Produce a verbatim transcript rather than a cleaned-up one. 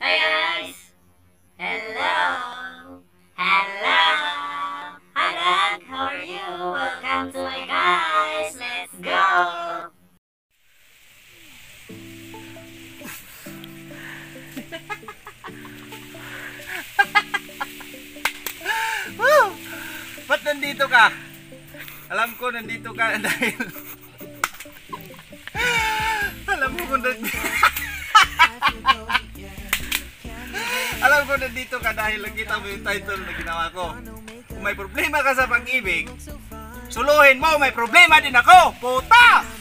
Hi guys! Hello! Hello! Hi Doug! How are you? Welcome to my guys! Let's go! Woo! Ba't nandito ka? Alam ko nandito ka dahil alam ko kung nandito alam ko nandito ka dahil nakita mo yung title na ginawa ko. Kung may problema ka sa pag-ibig, suluhin mo, may problema din ako! Puta!